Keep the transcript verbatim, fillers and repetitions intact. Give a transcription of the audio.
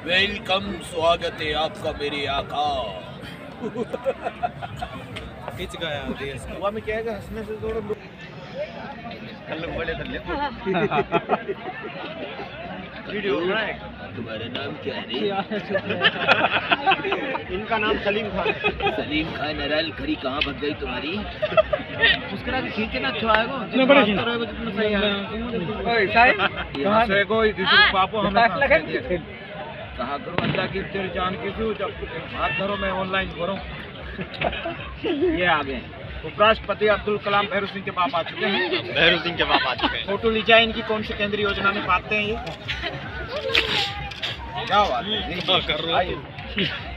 Welcome, स्वागत है आपका मेरे आका। खींच गया देश हुआ में क्या है हंसने से थोड़ा कल बड़े कर ले वीडियो बनाए। तुम्हारा नाम क्या है रे? इनका नाम सलीम खान। सलीम खान। नरल खरी कहाँ भग गई तुम्हारी? उसके बाद खींचे ना अच्छा आएगा जितना बड़ा खींच रहे हो जितना सही है। ओए साईं कहां से कोई किसी पापो हमें कहा करो अल्लाह की तेरी जान की तू जब हाथ धरो मैं ऑनलाइन करूं। ये आ गए उपराष्ट्रपति अब्दुल कलाम भैरू सिंह के बाप आ चुके हैं। भैरू सिंह के बाप आ चुके हैं। फोटो ली जाए इनकी, कौन सी केंद्रीय योजना में पाते हैं ये? क्या बात है कर रहे हो?